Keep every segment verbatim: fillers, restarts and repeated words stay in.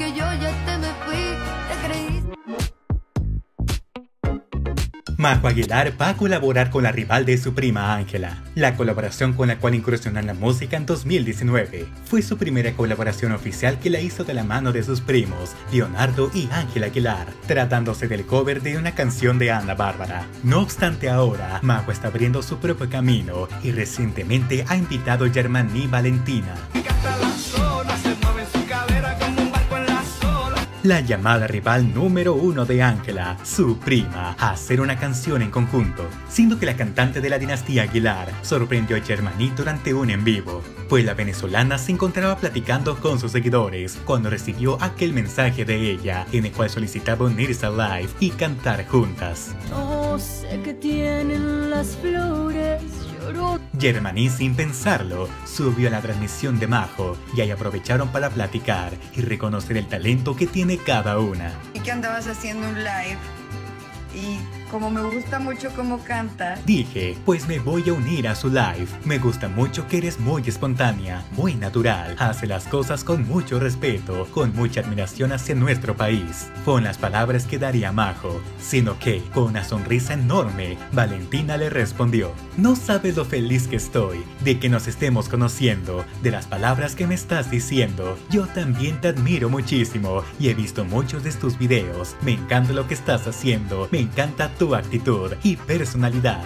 que yo ya te me fui, te creíste. Majo Aguilar va a colaborar con la rival de su prima Ángela. La colaboración con la cual incursionó en la música en dos mil diecinueve fue su primera colaboración oficial que la hizo de la mano de sus primos, Leonardo y Ángela Aguilar, tratándose del cover de una canción de Ana Bárbara. No obstante, ahora, Majo está abriendo su propio camino y recientemente ha invitado a Germany Valentina, la llamada rival número uno de Ángela, su prima, a hacer una canción en conjunto, siendo que la cantante de la dinastía Aguilar sorprendió a Germany durante un en vivo, pues la venezolana se encontraba platicando con sus seguidores cuando recibió aquel mensaje de ella en el cual solicitaba unirse al live y cantar juntas. No sé qué tienen las flores. Germany, sin pensarlo, subió a la transmisión de Majo y ahí aprovecharon para platicar y reconocer el talento que tiene cada una. Y que andabas haciendo un live y como me gusta mucho cómo cantas, dije, pues me voy a unir a su live. Me gusta mucho que eres muy espontánea, muy natural, hace las cosas con mucho respeto, con mucha admiración hacia nuestro país. Fueron las palabras que daría Majo, sino que, con una sonrisa enorme, Valentina le respondió: no sabes lo feliz que estoy de que nos estemos conociendo, de las palabras que me estás diciendo. Yo también te admiro muchísimo y he visto muchos de tus videos. Me encanta lo que estás haciendo, me encanta tu actitud y personalidad.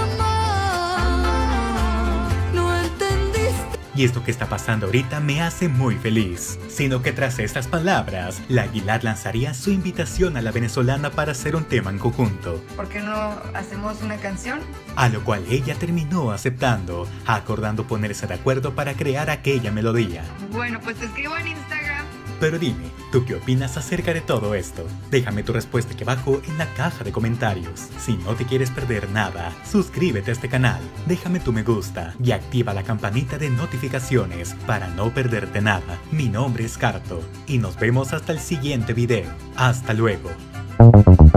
Y esto que está pasando ahorita me hace muy feliz. Sino que tras estas palabras, la Aguilar lanzaría su invitación a la venezolana para hacer un tema en conjunto. ¿por qué no hacemos una canción? A lo cual ella terminó aceptando, acordando ponerse de acuerdo para crear aquella melodía. Bueno, pues te escribo en Instagram. Pero dime, ¿tú qué opinas acerca de todo esto? Déjame tu respuesta aquí abajo en la caja de comentarios. Si no te quieres perder nada, suscríbete a este canal, déjame tu me gusta y activa la campanita de notificaciones para no perderte nada. Mi nombre es Carto y nos vemos hasta el siguiente video. Hasta luego.